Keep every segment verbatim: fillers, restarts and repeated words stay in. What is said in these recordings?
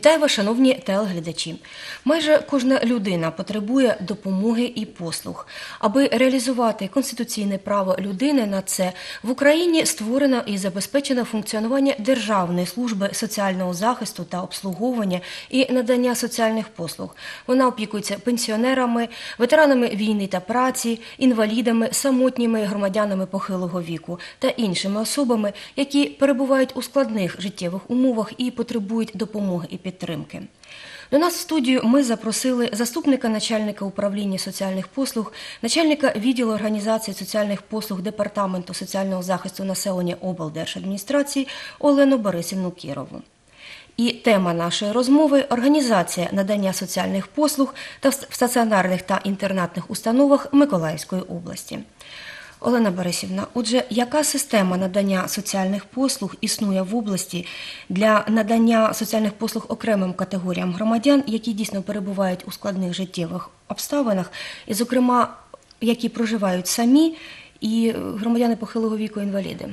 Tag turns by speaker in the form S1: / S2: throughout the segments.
S1: Вітаю вас, шановні телеглядачі. Майже кожна людина потребує допомоги і послуг. Аби реалізувати конституційне право людини на це, в Україні створено і забезпечено функціонування Державної служби соціального захисту та обслуговування і надання соціальних послуг. Вона опікується пенсіонерами, ветеранами війни та праці, інвалідами, самотніми громадянами похилого віку та іншими особами, які перебувають у складних життєвих умовах і потребують допомоги і підтримки. До нас в студію ми запросили заступника начальника управління соціальних послуг, начальника відділу організації соціальних послуг Департаменту соціального захисту населення облдержадміністрації Олену Борисівну Кірову. І тема нашої розмови – організація надання соціальних послуг та в стаціонарних та інтернатних установах Миколаївської області. Олена Борисівна, отже, яка система надання соціальних послуг існує в області для надання соціальних послуг окремим категоріям громадян, які дійсно перебувають у складних життєвих обставинах, і, зокрема, які проживають самі, і громадяни похилого віку, інваліди?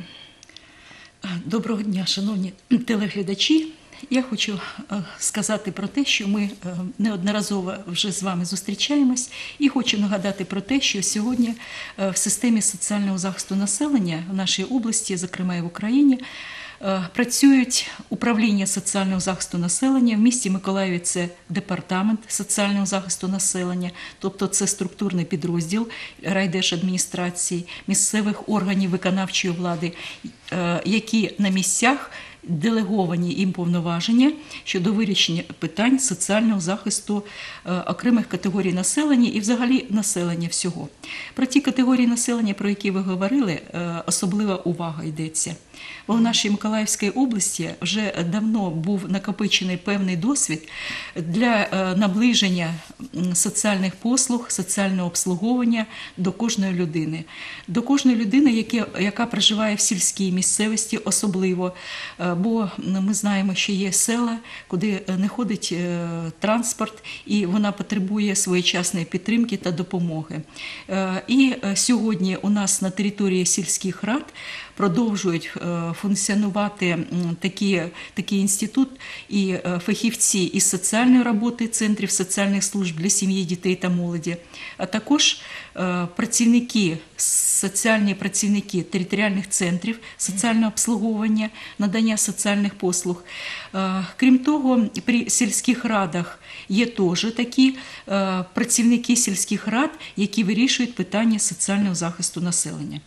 S2: Доброго дня, шановні телеглядачі. Я хочу сказати про те, що ми неодноразово вже з вами зустрічаємось, і хочу нагадати про те, що сьогодні в системі соціального захисту населення в нашій області, зокрема і в Україні, працюють управління соціального захисту населення. В місті Миколаєві це департамент соціального захисту населення, тобто це структурний підрозділ райдержадміністрації, місцевих органів виконавчої влади, які на місцях делеговані їм повноваження щодо вирішення питань соціального захисту окремих категорій населення і взагалі населення всього. Про ті категорії населення, про які ви говорили, особлива увага йдеться. Бо в нашій Миколаївській області вже давно був накопичений певний досвід для наближення соціальних послуг, соціального обслуговування до кожної людини. До кожної людини, яка проживає в сільській місцевості особливо, бо ми знаємо, що є села, куди не ходить транспорт, і вона потребує своєчасної підтримки та допомоги. І сьогодні у нас на території сільських рад продовжують функціонувати такі, такий інститут і фахівці із соціальної роботи, центрів соціальних служб для сім'ї, дітей та молоді, а також працівники, соціальні працівники територіальних центрів соціального обслуговування, надання соціальних послуг. Крім того, при сільських радах є теж такі працівники сільських рад, які вирішують питання соціального захисту населення.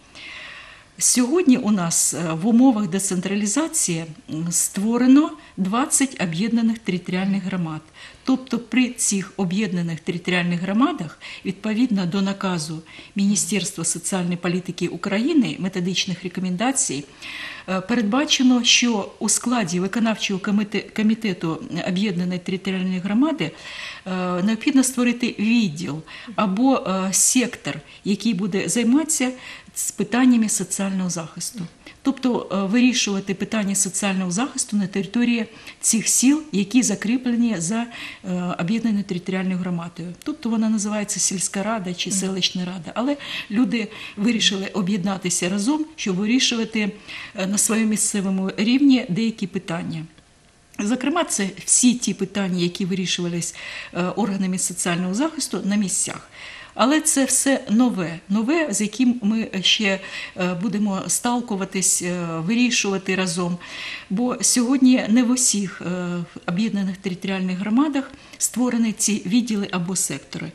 S2: Сьогодні у нас в умовах децентралізації створено двадцять об'єднаних територіальних громад. Тобто при цих об'єднаних територіальних громадах, відповідно до наказу Міністерства соціальної політики України, методичних рекомендацій, передбачено, що у складі виконавчого комітету об'єднаної територіальної громади необхідно створити відділ або сектор, який буде займатися з питаннями соціального захисту. Тобто вирішувати питання соціального захисту на території цих сіл, які закріплені за об'єднаною територіальною громадою. Тобто вона називається сільська рада чи селищна рада. Але люди вирішили об'єднатися разом, щоб вирішувати на своєму місцевому рівні деякі питання. Зокрема, це всі ті питання, які вирішувались органами соціального захисту на місцях. Але це все нове, нове, з яким ми ще будемо сталкуватись, вирішувати разом. Бо сьогодні не в усіх об'єднаних територіальних громадах створені ці відділи або сектори.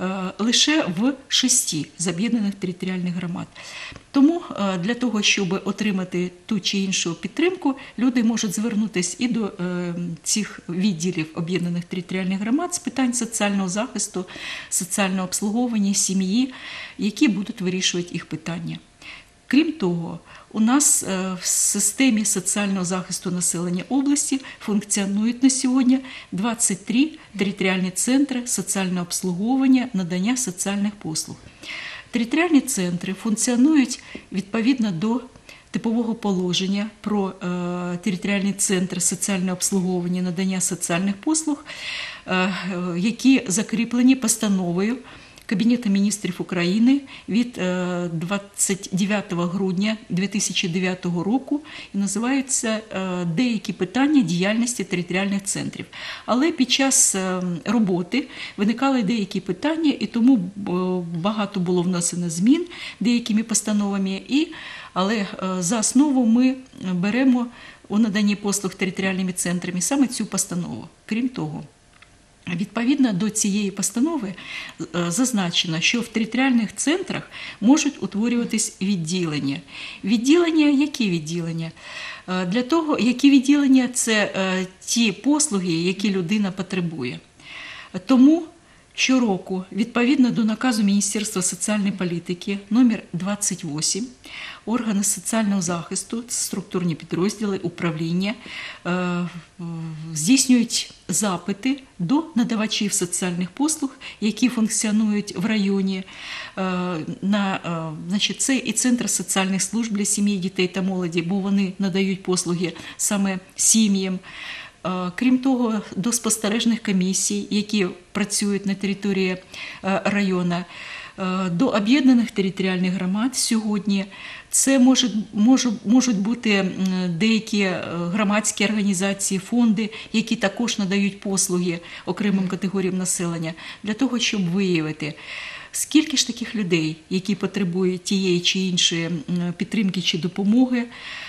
S2: Лише в шести з об'єднаних територіальних громад. Тому для того, щоб отримати ту чи іншу підтримку, люди можуть звернутися і до цих відділів об'єднаних територіальних громад з питань соціального захисту, соціального обслуговування, сім'ї, які будуть вирішувати їх питання. Крім того, у нас в системі соціального захисту населення області функціонують на сьогодні двадцять три територіальні центри соціального обслуговування, надання соціальних послуг. Територіальні центри функціонують відповідно до типового положення про е, територіальні центри соціального обслуговування, надання соціальних послуг, е, які закріплені постановою Кабінету міністрів України від двадцять дев'ятого грудня дві тисячі дев'ятого року і називаються «Деякі питання діяльності територіальних центрів». Але під час роботи виникали деякі питання, і тому багато було внесено змін деякими постановами, і, але за основу ми беремо у наданні послуг територіальними центрами саме цю постанову. Крім того, відповідно до цієї постанови зазначено, що в територіальних центрах можуть утворюватись відділення. Відділення, які відділення? Для того, які відділення – це ті послуги, які людина потребує. Тому щороку, відповідно до наказу Міністерства соціальної політики номер двадцять вісім, органи соціального захисту, структурні підрозділи, управління здійснюють запити до надавачів соціальних послуг, які функціонують в районі. На, значить, це і Центр соціальних служб для сім'ї, дітей та молоді, бо вони надають послуги саме сім'ям. Крім того, до спостережних комісій, які працюють на території району, до об'єднаних територіальних громад сьогодні. Це можуть, можуть, можуть бути деякі громадські організації, фонди, які також надають послуги окремим категоріям населення, для того, щоб виявити, скільки ж таких людей, які потребують тієї чи іншої підтримки чи допомоги,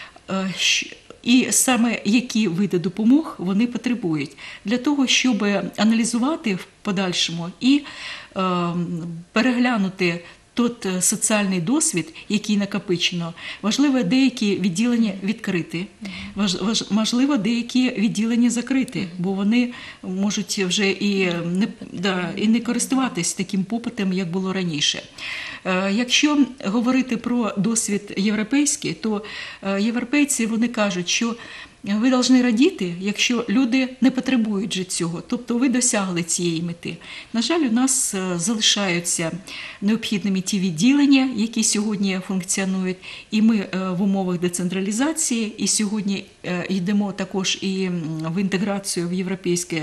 S2: і саме які види допомог вони потребують, для того, щоб аналізувати в подальшому і е, переглянути той соціальний досвід, який накопичено. Важливо деякі відділення відкрити, важливо деякі відділення закрити, бо вони можуть вже і не, да, і не користуватись таким попитом, як було раніше. Якщо говорити про досвід європейський, то європейці вони кажуть, що ви повинні радіти, якщо люди не потребують же цього, тобто ви досягли цієї мети. На жаль, у нас залишаються необхідними ті відділення, які сьогодні функціонують, і ми в умовах децентралізації, і сьогодні йдемо також і в інтеграцію в європейське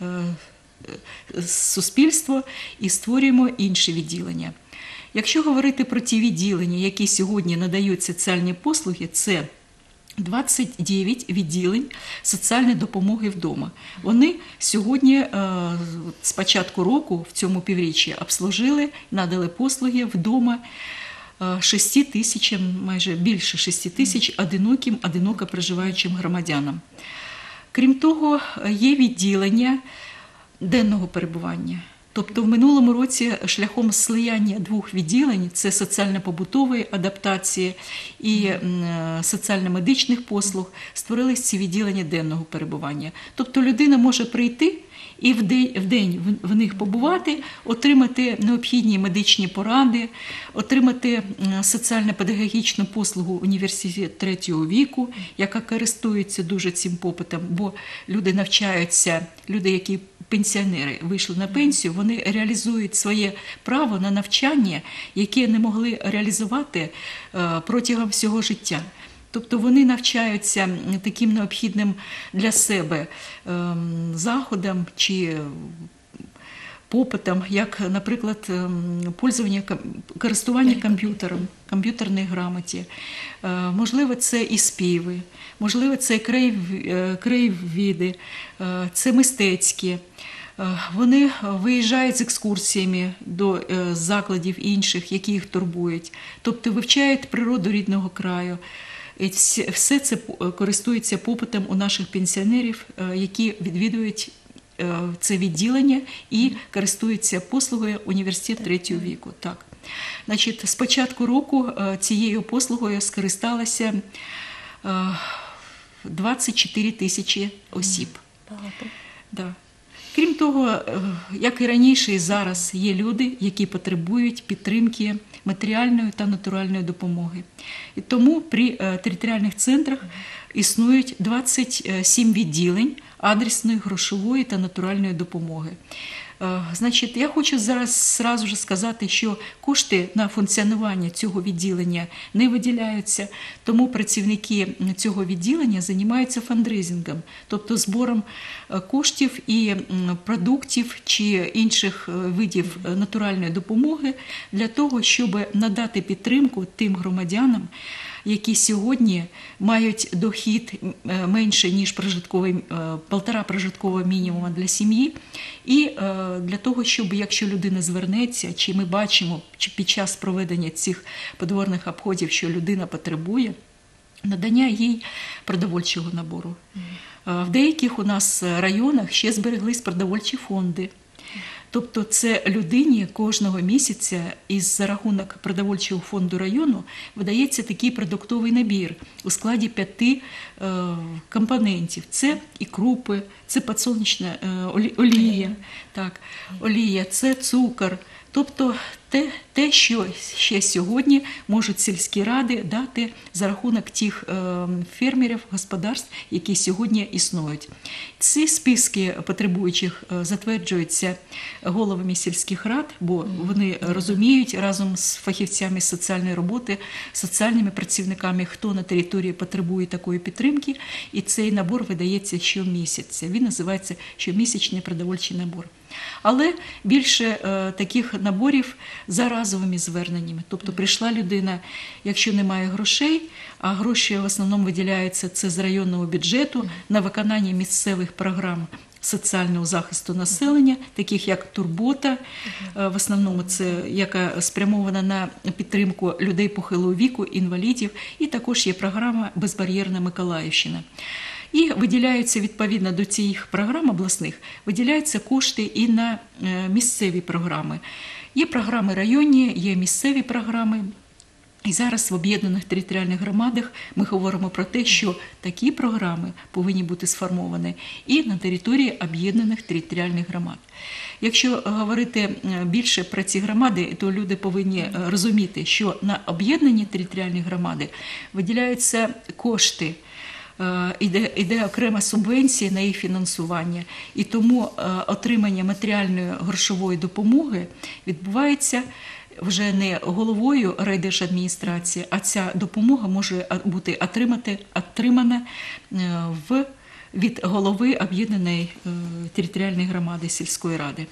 S2: суспільство, і створюємо інші відділення. Якщо говорити про ті відділення, які сьогодні надають соціальні послуги, це двадцять дев'ять відділень соціальної допомоги вдома. Вони сьогодні з початку року, в цьому півріччі, обслужили, надали послуги вдома шести тисячам, майже більше шести тисяч одиноким, одиноко проживаючим громадянам. Крім того, є відділення денного перебування. Тобто в минулому році шляхом слияння двох відділень – це соціально-побутової адаптації і соціально-медичних послуг – створились ці відділення денного перебування. Тобто людина може прийти і в день, в день в них побувати, отримати необхідні медичні поради, отримати соціально-педагогічну послугу університет третього віку, яка користується дуже цим попитом, бо люди навчаються, люди, які пенсіонери вийшли на пенсію, вони реалізують своє право на навчання, яке не могли реалізувати протягом всього життя. Тобто вони навчаються таким необхідним для себе заходам чи попитом, як, наприклад, пользування, користування комп'ютером, комп'ютерній грамоті. Можливо, це і співи, можливо, це краєвиди, це мистецькі. Вони виїжджають з екскурсіями до закладів інших, які їх турбують, тобто вивчають природу рідного краю. І все це користується попитом у наших пенсіонерів, які відвідують це відділення і користуються послугою університет третього віку. Так. Значить, з початку року цією послугою скористалося двадцять чотири тисячі осіб.
S1: Багато.
S2: Да. Крім того, як і раніше, і зараз є люди, які потребують підтримки матеріальної та натуральної допомоги. І тому при територіальних центрах існують двадцять сім відділень адресної, грошової та натуральної допомоги. Значить, я хочу зараз сразу ж сказати, що кошти на функціонування цього відділення не виділяються, тому працівники цього відділення займаються фандрейзингом, тобто збором коштів і продуктів чи інших видів натуральної допомоги для того, щоб надати підтримку тим громадянам, які сьогодні мають дохід менше, ніж прожитковий, полтора прожиткового мінімуму для сім'ї, і для того, щоб, якщо людина звернеться, чи ми бачимо чи під час проведення цих подворних обходів, що людина потребує, надання їй продовольчого набору. В деяких у нас районах ще збереглись продовольчі фонди. Тобто це людині кожного місяця із за рахунок продовольчого фонду району видається такий продуктовий набір у складі п'яти е, компонентів. Це і крупи, це підсолнечна е, олія, так, олія, це цукор. Тобто те, те, що ще сьогодні можуть сільські ради дати за рахунок тих е, фермерів, господарств, які сьогодні існують. Ці списки потребуючих е, затверджуються головами сільських рад, бо вони розуміють разом з фахівцями соціальної роботи, соціальними працівниками, хто на території потребує такої підтримки, і цей набор видається щомісяця. Він називається щомісячний продовольчий набор. Але більше е, таких наборів за разовими зверненнями. Тобто прийшла людина, якщо немає грошей, а гроші в основному виділяються це з районного бюджету на виконання місцевих програм соціального захисту населення, таких як «Турбота», в основному це яка спрямована на підтримку людей похилого віку, інвалідів, і також є програма «Безбар'єрна Миколаївщина». І виділяються, відповідно до цих програм обласних, виділяються кошти і на місцеві програми. Є програми районні, є місцеві програми. І зараз в об'єднаних територіальних громадах ми говоримо про те, що такі програми повинні бути сформовані і на території об'єднаних територіальних громад. Якщо говорити більше про ці громади, то люди повинні розуміти, що на об'єднані територіальні громади виділяються кошти, Іде, іде окрема субвенція на їх фінансування, і тому отримання матеріальної грошової допомоги відбувається вже не головою райдержадміністрації, а ця допомога може бути отримати, отримана в, від голови об'єднаної територіальної громади сільської ради.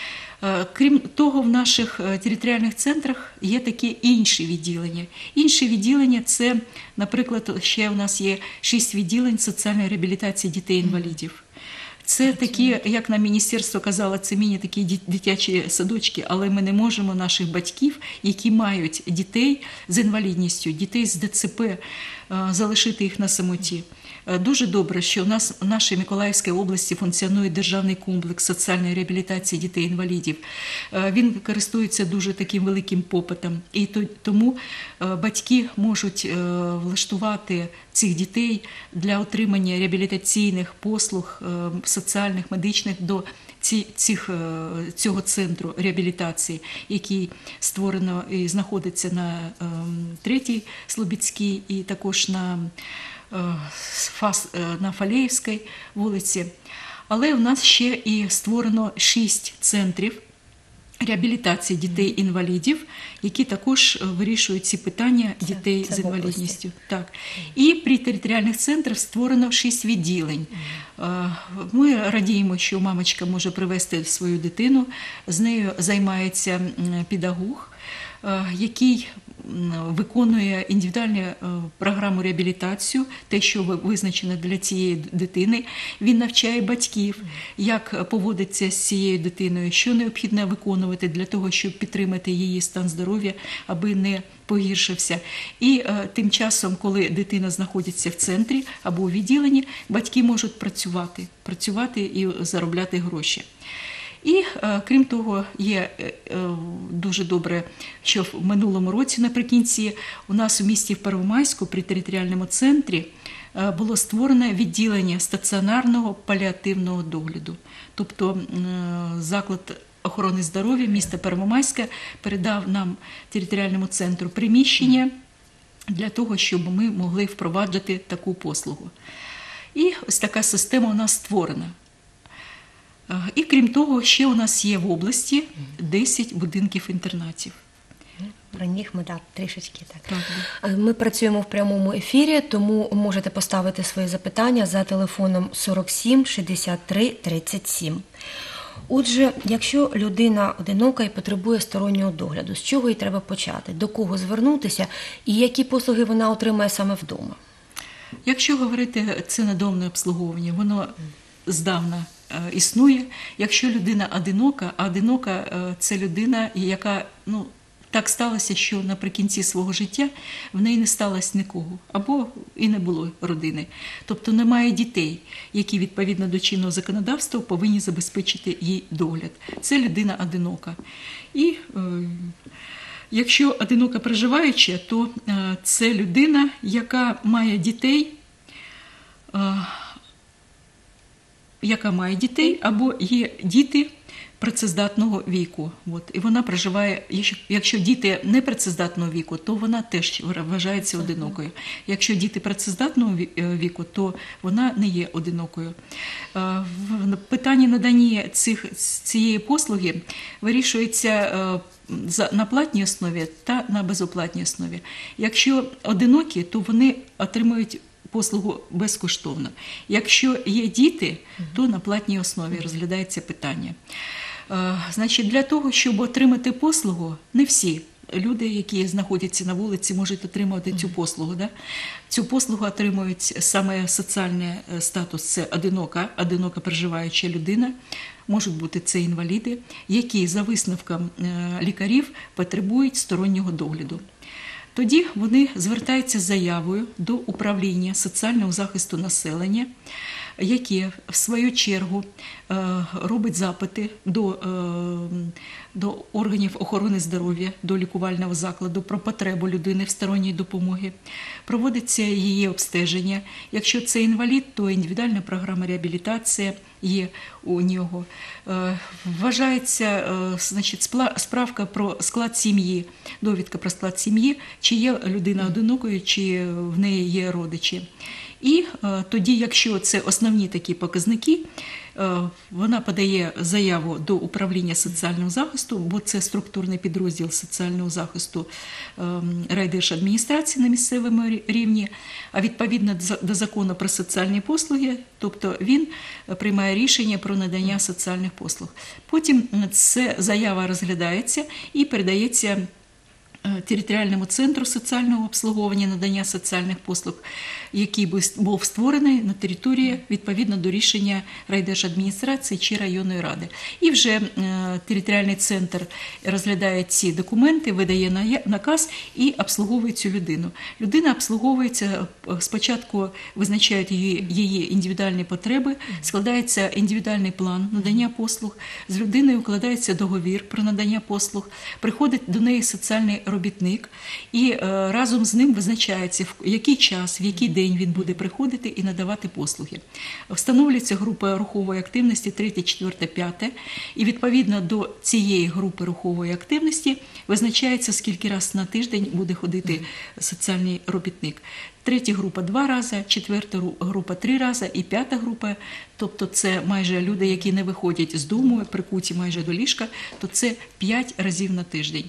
S2: Крім того, в наших територіальних центрах є такі інші відділення. Інші відділення – це, наприклад, ще у нас є шість відділень соціальної реабілітації дітей-інвалідів. Це такі, як нам міністерство казало, це міні-такі дитячі садочки, але ми не можемо наших батьків, які мають дітей з інвалідністю, дітей з ДЦП, залишити їх на самоті. Дуже добре, що у нас в нашій Миколаївській області функціонує державний комплекс соціальної реабілітації дітей-інвалідів. Він користується дуже таким великим попитом, і тому батьки можуть влаштувати цих дітей для отримання реабілітаційних послуг, соціальних, медичних до цих, цього центру реабілітації, який створено і знаходиться на третій Слобідській і також на на Фалеївській вулиці. Але в нас ще і створено шість центрів реабілітації дітей-інвалідів, які також вирішують ці питання дітей це, це з інвалідністю. Так. І при територіальних центрах створено шість відділень. Ми радіємо, що мамочка може привезти свою дитину, з нею займається педагог, який виконує індивідуальну програму реабілітацію, те, що визначено для цієї дитини. Він навчає батьків, як поводитися з цією дитиною, що необхідно виконувати для того, щоб підтримати її стан здоров'я, аби не погіршився. І тим часом, коли дитина знаходиться в центрі або у відділенні, батьки можуть працювати, працювати і заробляти гроші. І, крім того, є дуже добре, що в минулому році наприкінці у нас у місті Первомайську при територіальному центрі було створено відділення стаціонарного паліативного догляду. Тобто заклад охорони здоров'я міста Первомайська передав нам територіальному центру приміщення для того, щоб ми могли впроваджувати таку послугу. І ось така система у нас створена. Е, І крім того, ще у нас є в області десять будинків-інтернатів.
S1: Про них ми да, трішечки так.
S2: Так,
S1: Е, Ми працюємо в прямому ефірі, тому можете поставити свої запитання за телефоном сорок сім шістдесят три тридцять сім. Отже, якщо людина одинока і потребує стороннього догляду, з чого їй треба почати, до кого звернутися і які послуги вона отримає саме вдома?
S2: Якщо говорити це надомне обслуговування, воно здавна е, існує. Якщо людина одинока, а одинока е, – це людина, яка, ну, так сталося, що наприкінці свого життя в неї не сталося нікого, або і не було родини. Тобто немає дітей, які відповідно до чинного законодавства повинні забезпечити їй догляд. Це людина одинока. І е, якщо одинока проживаюча, то е, це людина, яка має дітей, е, яка має дітей, або є діти працездатного віку. От. І вона проживає, якщо, якщо діти непрацездатного віку, то вона теж вважається одинокою. Якщо діти працездатного віку, то вона не є одинокою. В питанні надання цих, цієї послуги вирішується на платній основі та на безоплатній основі. Якщо одинокі, то вони отримують послугу безкоштовно. Якщо є діти, то на платній основі розглядається питання. Значить, для того, щоб отримати послугу, не всі люди, які знаходяться на вулиці, можуть отримувати цю послугу. Да? Цю послугу отримують саме соціальний статус – це одинока, одинока проживаюча людина, можуть бути це інваліди, які за висновком лікарів потребують стороннього догляду. Тоді вони звертаються з заявою до управління соціального захисту населення, яке, в свою чергу, робить запити до, до органів охорони здоров'я, до лікувального закладу про потребу людини в сторонній допомоги. Проводиться її обстеження. Якщо це інвалід, то індивідуальна програма реабілітації є у нього. Вважається, значить, справка про склад сім'ї, довідка про склад сім'ї, чи є людина одинокою, чи в неї є родичі. І е, тоді, якщо це основні такі показники, е, вона подає заяву до управління соціального захисту, бо це структурний підрозділ соціального захисту е, райдержадміністрації на місцевому рівні, а відповідно до закону про соціальні послуги, тобто він приймає рішення про надання соціальних послуг. Потім ця заява розглядається і передається територіальному центру соціального обслуговування, надання соціальних послуг, який був створений на території відповідно до рішення райдержадміністрації чи районної ради. І вже територіальний центр розглядає ці документи, видає наказ і обслуговує цю людину. Людина обслуговується, спочатку визначають її, її індивідуальні потреби, складається індивідуальний план надання послуг, з людиною укладається договір про надання послуг, приходить до неї соціальний робітник, і е, разом з ним визначається, в який час, в який день він буде приходити і надавати послуги. Встановлюється група рухової активності третє, четверте, п'яте, і відповідно до цієї групи рухової активності визначається, скільки раз на тиждень буде ходити соціальний робітник. Третя група – два рази, четверта група – три рази і п'ята група, тобто це майже люди, які не виходять з дому, прикуті майже до ліжка, то це п'ять разів на тиждень.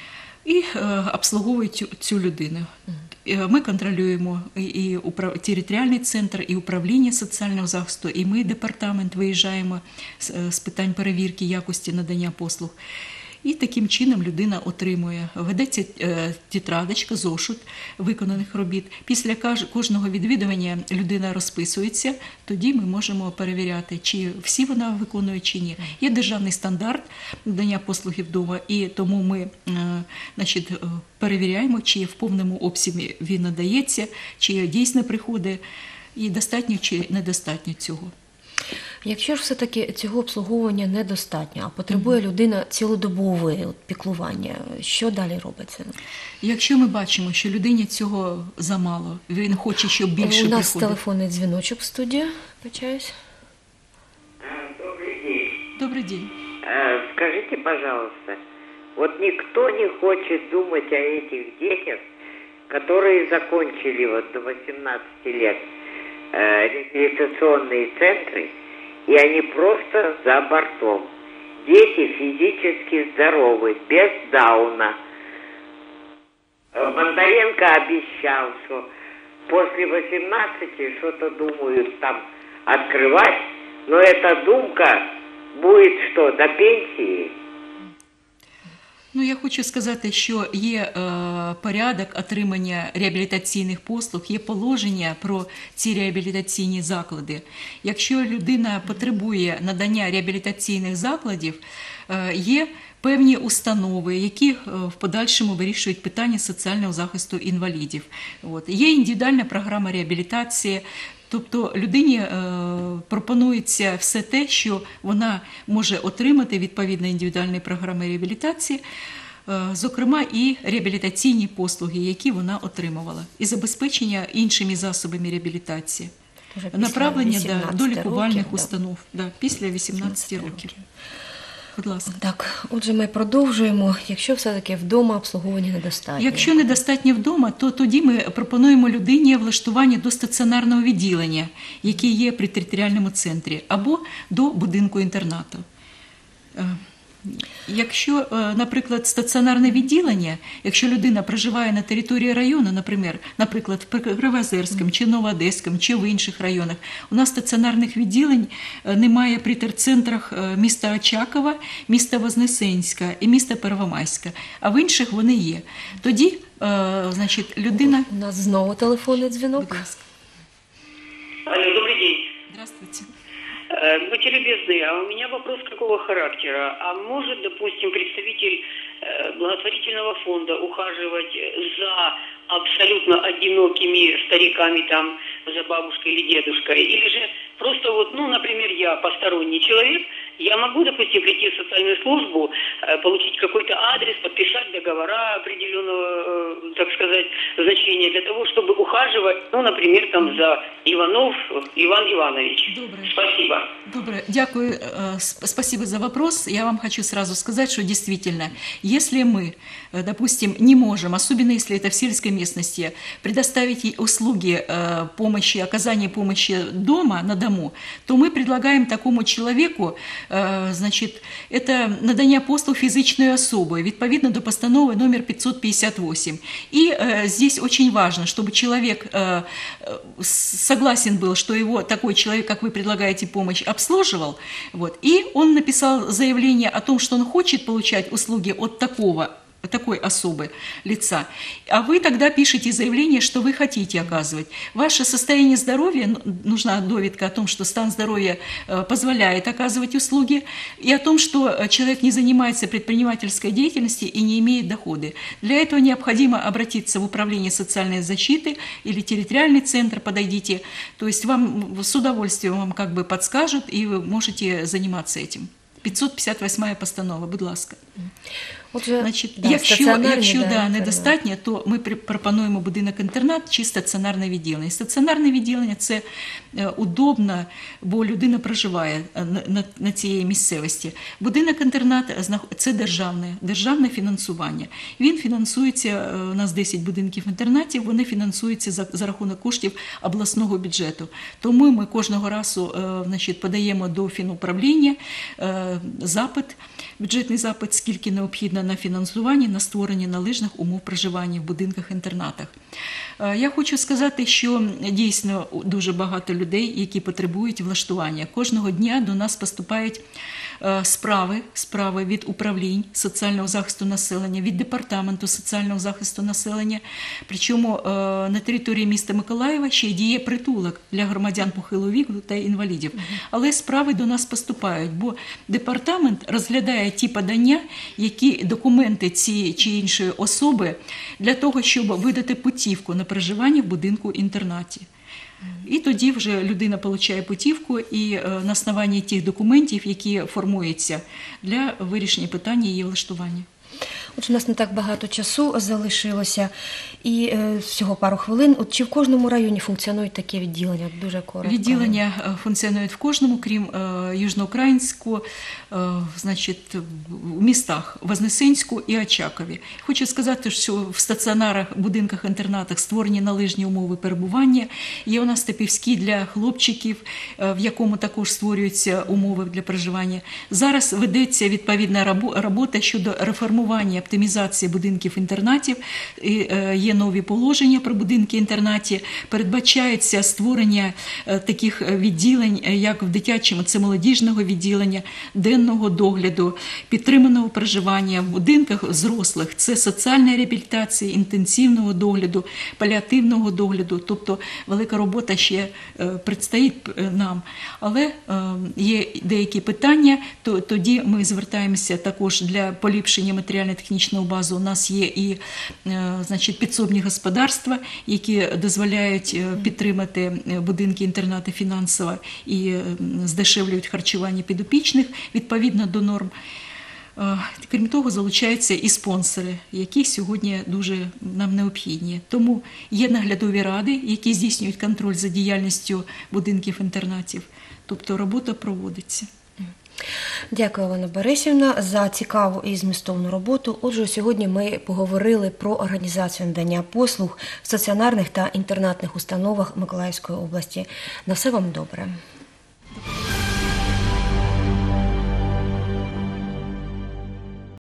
S2: І е, обслуговують цю, цю людину. Ми контролюємо і, і управ... територіальний центр, і управління соціального захисту, і ми, департамент, виїжджаємо з, з питань перевірки якості надання послуг. І таким чином людина отримує. Ведеться е, тетрадочка, зошит виконаних робіт. Після кожного відвідування людина розписується, тоді ми можемо перевіряти, чи всі вона виконує, чи ні. Є державний стандарт надання послуги вдома, і тому ми е, значить, перевіряємо, чи в повному обсязі він надається, чи дійсно приходить, і достатньо чи недостатньо цього.
S1: Якщо ж все-таки цього обслуговування недостатньо, а потребує людина цілодобове піклування, що далі робиться?
S2: Якщо ми бачимо, що людині цього замало, він хоче, щоб більше приходить.
S1: У нас приходить. Телефонний дзвіночок в студію, почаюсь.
S3: Добрый день.
S2: Добрый день.
S3: Скажите, пожалуйста, вот никто не хочет думать о этих детях, которые закончили вот до восемнадцати лет реабилитационные центры и они просто за бортом. Дети физически здоровы, без Дауна. Бондаренко обещал, что после восемнадцати что-то думают там открывать, но эта думка будет что, до пенсии?
S2: Ну, я хочу сказати, що є е, порядок отримання реабілітаційних послуг, є положення про ці реабілітаційні заклади. Якщо людина потребує надання реабілітаційних закладів, е, є певні установи, які в подальшому вирішують питання соціального захисту інвалідів. От. Є індивідуальна програма реабілітації, тобто людині е, пропонується все те, що вона може отримати відповідно індивідуальної програми реабілітації, е, зокрема і реабілітаційні послуги, які вона отримувала, і забезпечення іншими засобами реабілітації. Направлення да, до лікувальних років, установ да. Да, після вісімнадцяти років. Будь ласка.
S1: Так, отже, ми продовжуємо. Якщо все-таки вдома обслуговування недостатньо.
S2: Якщо недостатньо вдома, то тоді ми пропонуємо людині влаштування до стаціонарного відділення, яке є при територіальному центрі, або до будинку-інтернату. Якщо, наприклад, стаціонарне відділення, якщо людина проживає на території району, наприклад, в Кривозерському, чи Новоодеському, чи в інших районах, у нас стаціонарних відділень немає при терцентрах міста Очакова, міста Вознесенська і міста Первомайська, а в інших вони є. Тоді, значить, людина...
S1: У нас знову телефонний дзвінок.
S4: Алло, добрый день.
S2: Здравствуйте.
S4: Будьте любезны, а у меня вопрос какого характера? А может, допустим, представитель благотворительного фонда ухаживать за абсолютно одинокими стариками, там, за бабушкой или дедушкой? Или же просто вот, ну, например, я посторонний человек, я могу, допустим, прийти в социальную службу, получить какой-то адрес, подписать договора определенного, так сказать, значения для того, чтобы ухаживать, ну, например, там, за Иванов Иван Иванович.
S2: Доброе.
S4: Спасибо.
S2: Доброе. Дякую. Спасибо за вопрос. Я вам хочу сразу сказать, что действительно, если мы, допустим, не можем, особенно если это в сельской местности, предоставить ей услуги помощи, оказания помощи дома, на дому, то мы предлагаем такому человеку, значить, это надання послуг фізичної особи, відповідно до постанови номер пятьсот пятьдесят восемь. И э, здесь очень важно, чтобы человек э, согласен был, что его такой человек, как вы предлагаете помощь, обслуживал, вот, и он написал заявление о том, что он хочет получать услуги от такого такой особы, лица. А вы тогда пишете заявление, что вы хотите оказывать. Ваше состояние здоровья, нужна довідка о том, что стан здоровья позволяет оказывать услуги, и о том, что человек не занимается предпринимательской деятельностью и не имеет доходы. Для этого необходимо обратиться в управление социальной защиты или территориальный центр, подойдите. То есть вам с удовольствием вам как бы подскажут, и вы можете заниматься этим. пятьсот пятьдесят восьмая постанова, будь ласка.
S1: Отже,
S2: Значить,
S1: да,
S2: якщо, якщо
S1: да,
S2: да, недостатньо, то ми пропонуємо будинок-інтернат чи стаціонарне відділення. Стаціонарне відділення – це удобно, бо людина проживає на, на, на цій місцевості. Будинок-інтернат – це державне, державне фінансування. Він фінансується, у нас десять будинків-інтернатів, вони фінансуються за, за рахунок коштів обласного бюджету. Тому ми кожного разу значить, подаємо до фінуправління запит, бюджетний запит, скільки необхідно на фінансування, на створення належних умов проживання в будинках-інтернатах. Я хочу сказати, що дійсно дуже багато людей, які потребують влаштування. Кожного дня до нас поступають справи, справи від управлінь соціального захисту населення, від департаменту соціального захисту населення. Причому на території міста Миколаєва ще діє притулок для громадян похилого віку та інвалідів. Але справи до нас поступають, бо департамент розглядає ті подання, які документи цієї чи іншої особи для того, щоб видати путівку на проживання в будинку-інтернаті. І тоді вже людина отримує путівку і на основанні тих документів, які формуються для вирішення питання її влаштування.
S1: Отже, у нас не так багато часу залишилося, і е, всього пару хвилин. От чи в кожному районі функціонують такі відділення? Дуже коротко.
S2: Відділення е, функціонують в кожному, крім е, Южноукраїнського, е, значить, в містах Вознесенську і Очакові. Хочу сказати, що в стаціонарах, будинках, інтернатах створені належні умови перебування. Є у нас Степівський для хлопчиків, е, в якому також створюються умови для проживання. Зараз ведеться відповідна робота щодо реформування, оптимізації будинків-інтернатів. Є нові положення про будинки-інтернаті. Передбачається створення таких відділень, як в дитячому, це молодіжного відділення, денного догляду, підтриманого проживання в будинках взрослих. Це соціальна реабілітація, інтенсивного догляду, паліативного догляду. Тобто велика робота ще предстоїть нам. Але є деякі питання, то тоді ми звертаємося також для поліпшення матеріально-технічного базу. У нас є і значить, підсобні господарства, які дозволяють підтримати будинки-інтернати фінансово і здешевлюють харчування підопічних відповідно до норм. Крім того, залучаються і спонсори, які сьогодні дуже нам необхідні. Тому є наглядові ради, які здійснюють контроль за діяльністю будинків-інтернатів. Тобто робота проводиться.
S1: Дякую, Олена Борисівна, за цікаву і змістовну роботу. Отже, сьогодні ми поговорили про організацію надання послуг в стаціонарних та інтернатних установах Миколаївської області. На все вам добре.